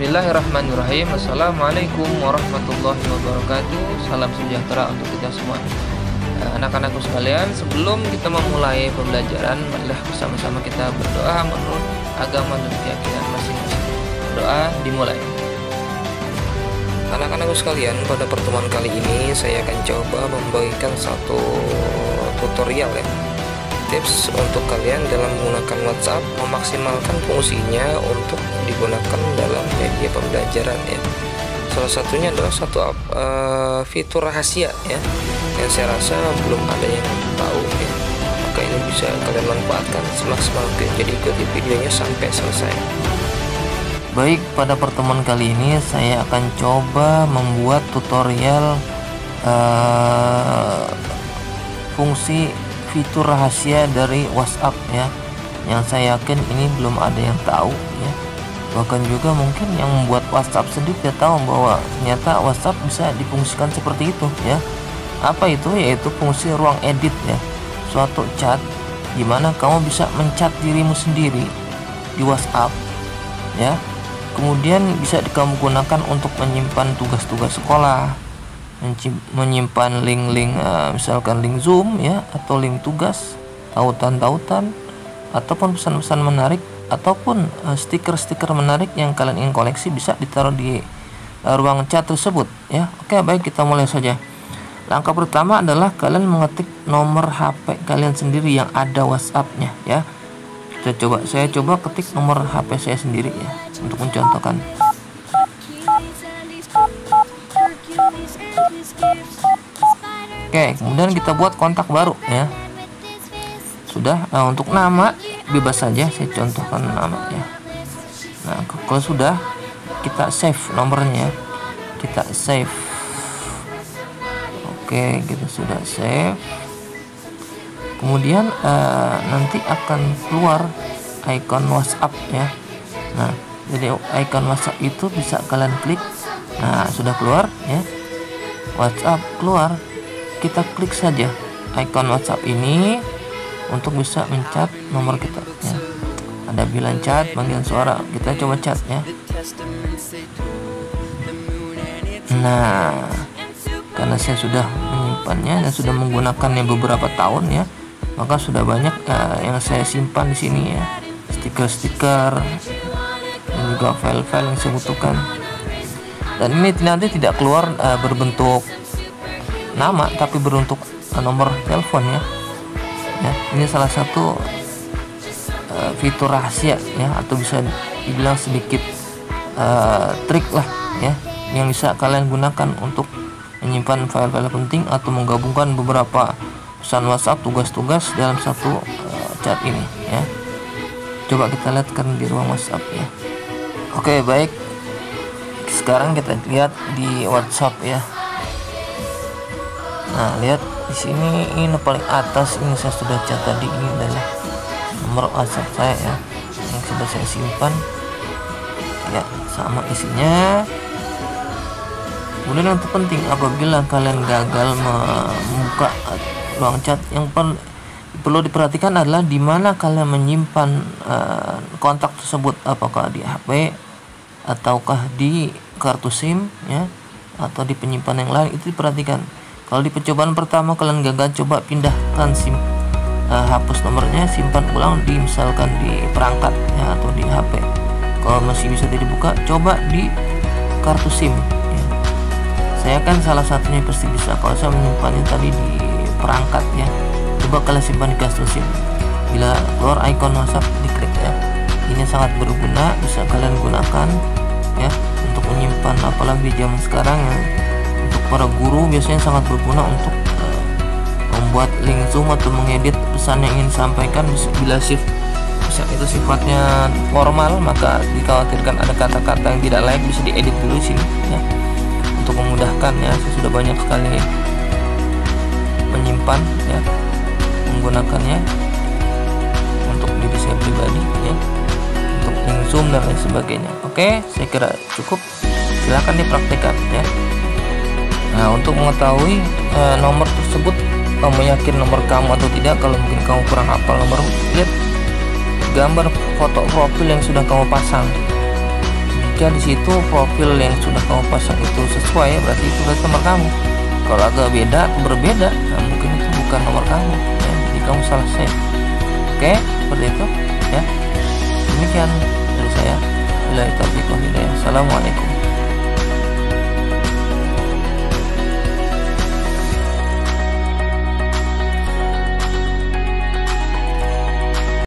Bismillahirrahmanirrahim. Assalamualaikum warahmatullahi wabarakatuh. Salam sejahtera untuk kita semua. Anak-anakku sekalian, sebelum kita memulai pembelajaran, marilah bersama-sama kita berdoa menurut agama dan keyakinan masing-masing. Doa dimulai. Anak-anakku sekalian, pada pertemuan kali ini saya akan coba membagikan satu tutorial tips untuk kalian dalam menggunakan WhatsApp, memaksimalkan fungsinya untuk digunakan dalam media pembelajaran Salah satunya adalah satu fitur rahasia yang saya rasa belum ada yang tahu maka ini bisa kalian manfaatkan semaksimal mungkin. Jadi ikuti videonya sampai selesai. Baik, pada pertemuan kali ini saya akan coba membuat tutorial fungsi fitur rahasia dari WhatsApp yang saya yakin ini belum ada yang tahu bahkan juga mungkin yang membuat WhatsApp sendiri tidak tahu bahwa ternyata WhatsApp bisa difungsikan seperti itu Apa itu? Yaitu fungsi ruang edit suatu chat dimana kamu bisa mencat dirimu sendiri di WhatsApp kemudian bisa kamu gunakan untuk menyimpan tugas-tugas sekolah, menyimpan link-link misalkan link Zoom atau link tugas, tautan-tautan, ataupun pesan-pesan menarik, ataupun stiker-stiker menarik yang kalian ingin koleksi bisa ditaruh di ruang chat tersebut Oke, baik, kita mulai saja. Langkah pertama adalah kalian mengetik nomor HP kalian sendiri yang ada WhatsApp-nya saya coba ketik nomor HP saya sendiri untuk mencontohkan. Oke, kemudian kita buat kontak baru Sudah. Untuk nama bebas saja, saya contohkan nama Nah, kalau sudah, kita save nomornya, kita save. Oke, kita sudah save. Kemudian nanti akan keluar icon WhatsApp Nah, jadi icon WhatsApp itu bisa kalian klik. Nah, sudah keluar WhatsApp keluar. Kita klik saja icon WhatsApp ini untuk bisa mencat nomor kita Ada bilang chat, panggilan suara, kita coba chat Nah, karena saya sudah menyimpannya dan sudah menggunakannya beberapa tahun maka sudah banyak yang saya simpan di sini stiker-stiker dan juga file-file yang saya butuhkan. Dan ini nanti tidak keluar berbentuk nama tapi berbentuk nomor telepon Ini salah satu fitur rahasia atau bisa dibilang sedikit trik lah yang bisa kalian gunakan untuk menyimpan file-file penting atau menggabungkan beberapa pesan WhatsApp, tugas-tugas dalam satu chat ini Coba kita lihat kan di ruang WhatsApp Oke, baik, sekarang kita lihat di WhatsApp Nah, lihat di sini, ini paling atas ini saya sudah cat tadi, ini adalah nomor WhatsApp saya yang sudah saya simpan sama isinya. Kemudian yang terpenting, apabila kalian gagal membuka ruang chat, yang perlu diperhatikan adalah di mana kalian menyimpan kontak tersebut, apakah di HP ataukah di kartu SIM atau di penyimpanan yang lain. Itu diperhatikan. Kalau di percobaan pertama kalian gagal, coba pindahkan SIM, hapus nomornya, simpan ulang misalkan di perangkat atau di HP. Kalau masih bisa tidak dibuka, coba di kartu SIM. Saya kan salah satunya pasti bisa. Kalau saya menyimpannya tadi di perangkat coba kalian simpan di kartu SIM. Bila keluar icon WhatsApp, diklik Ini sangat berguna, bisa kalian gunakan untuk menyimpan, apalagi zaman sekarang untuk para guru biasanya sangat berguna untuk membuat link Zoom atau mengedit pesan yang ingin disampaikan. Bila pesan itu sifatnya formal, maka dikhawatirkan ada kata-kata yang tidak layak, bisa diedit dulu sini untuk memudahkan saya sudah banyak sekali menyimpan menggunakannya untuk diri saya pribadi untuk link Zoom dan lain sebagainya. Oke, saya kira cukup, silahkan dipraktikkan Nah, untuk mengetahui nomor tersebut, kamu yakin nomor kamu atau tidak, kalau mungkin kamu kurang hafal nomor, lihat gambar foto profil yang sudah kamu pasang. jika di situ profil yang sudah kamu pasang itu sesuai, berarti itu berarti nomor kamu. Kalau agak beda atau berbeda, nah mungkin itu bukan nomor kamu ya, jadi kamu salah save. Oke, seperti itu ya. Demikian dari saya. Wabillahi taufiq wal hidayah. Assalamualaikum.